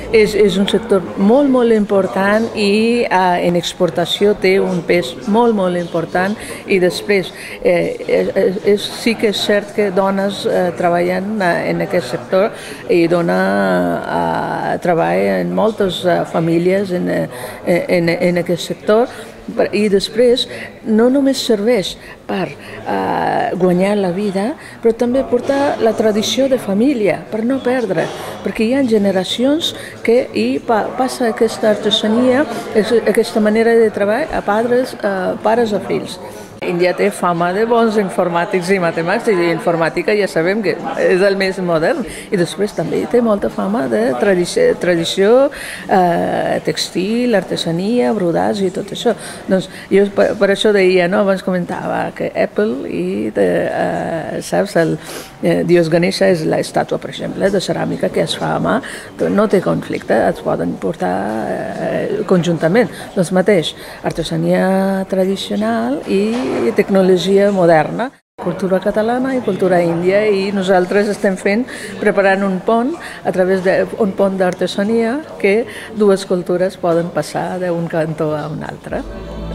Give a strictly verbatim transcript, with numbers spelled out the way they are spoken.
És, és un sector molt, molt important i eh, en exportació té un pes molt, molt important i després eh, és, és, sí que és cert que dones eh, treballen eh, en aquest sector i dona eh, treball en moltes eh, famílies en, en, en aquest sector. I després no només serveix per eh, guanyar la vida, però també portar la tradició de família, per no perdre, perquè hi ha generacions que hi pa, passa aquesta artesania, aquesta manera de treball a pares, a pares a fills. Índia té fama de bons informàtics i matemàtics, i informàtica ja sabem que és el més modern, i després també té molta fama de tradició, tradició eh, textil, artesania, brodats i tot això. Doncs jo per, per això deia, no? Abans comentava que Apple i, de, eh, saps, el eh, Dios Ganesha és l'estàtua, per exemple, de ceràmica que es fa a mà, no té conflicte, es poden portar eh, conjuntament. Doncs mateix, artesania tradicional i i tecnologia moderna, cultura catalana i cultura índia, i nosaltres estem fent, preparant un pont a través d'un pont d'artesania que dues cultures poden passar d'un cantó a un altre.